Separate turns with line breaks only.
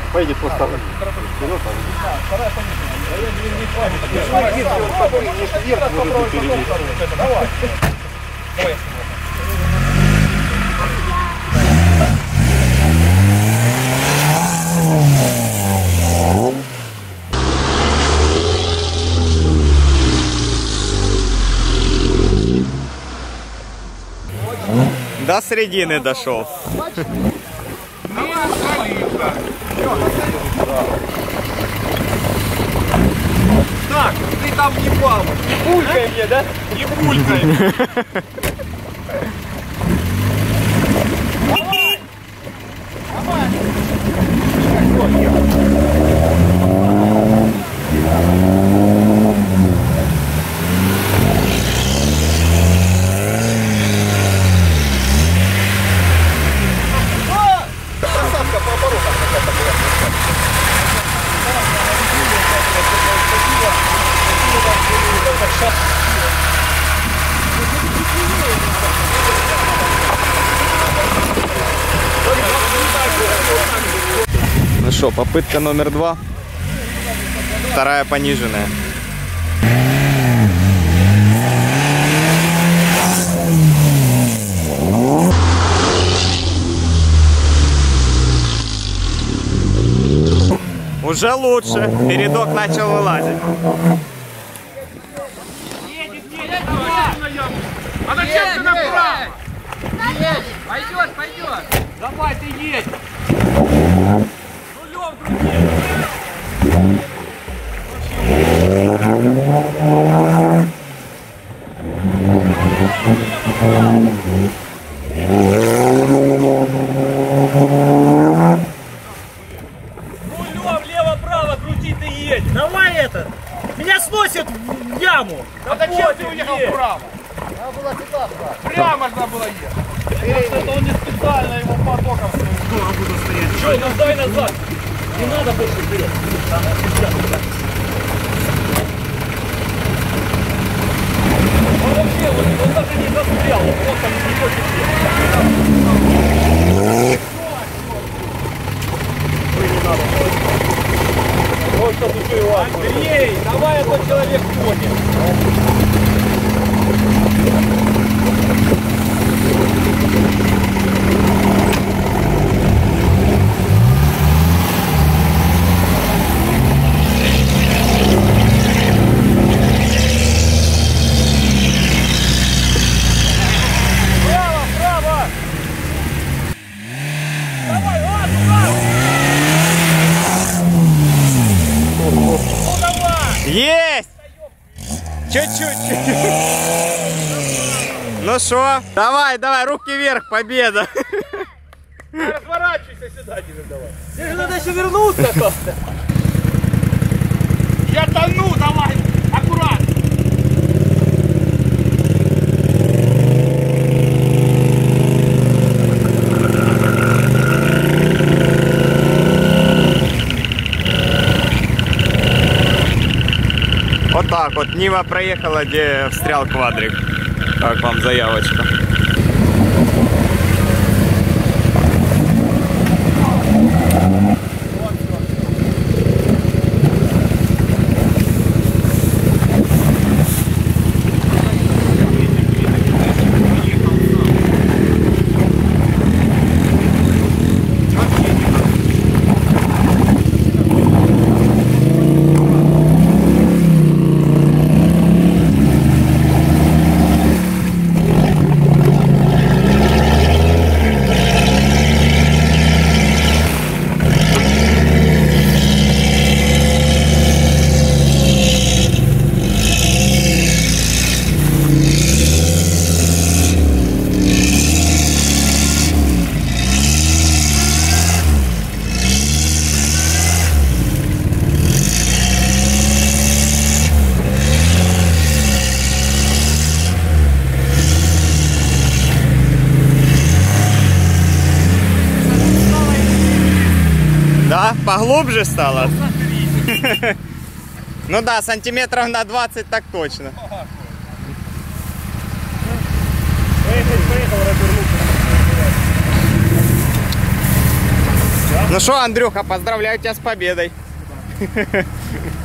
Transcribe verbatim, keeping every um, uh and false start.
Поедет просто вперед. Давай.
До середины дошел.
Так, ты там не плавай. Не булькай мне, да? Не булькай.
Ну что, попытка номер два. Вторая пониженная. Уже лучше. Передок начал вылазить.
Едет, едет, давай! А зачем ты направо? Едет! Пойдет, пойдет! Давай, ты едь! Нулем другие! Нулем, лево-право, крути, ты едь! Давай это! Меня сносит в яму! А зачем ты уехал вправо? Надо было сюда, брат. Прямо надо было ехать. Это он не специально его потоком буду стоять. Что, ну сдай назад. Не надо больше вперед. Он вообще, он, он даже не застрял. Он там не хочет ехать. Ой, не надо. Вот что тут его. Андрей, давай, а то человек ходит. Право, право! Давай, ладно, ладно! Ну давай!
Есть! Чуть-чуть. Ну что? Давай, давай, руки вверх, победа.
Разворачивайся сюда, тебе давай. Тебе надо еще вернуться как-то. Я тону, давай, аккуратно.
Вот так вот Нива проехала, где встрял квадрик. Как вам заявочка? Да? Поглубже стало? Ну да, сантиметров на двадцать так точно.
Поехал, поехал, развернуться.
Ну что, Андрюха, поздравляю тебя с победой.